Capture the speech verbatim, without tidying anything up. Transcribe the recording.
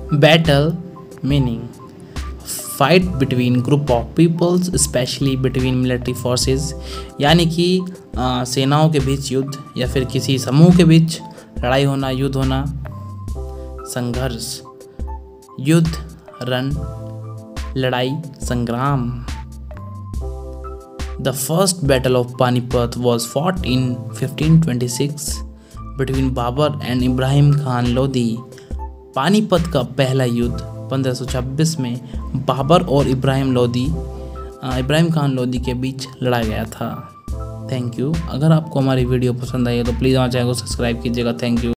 Battle meaning fight between group of peoples specially between military forces, यानी कि आ, सेनाओं के बीच युद्ध या फिर किसी समूह के बीच लड़ाई होना, युद्ध होना। संघर्ष युद्ध, रण, लड़ाई, संग्राम। The first battle of Panipat was fought in fifteen twenty-six between Babar and Ibrahim Khan Lodi. Panipat का पहला युद्ध पंद्रह सौ छब्बीस में बाबर और इब्राहिम लोदी इब्राहिम खान लोदी के बीच लड़ा गया था। Thank you. अगर आपको हमारी वीडियो पसंद आई है तो प्लीज़ हमारे चैनल को सब्सक्राइब कीजिएगा। Thank you.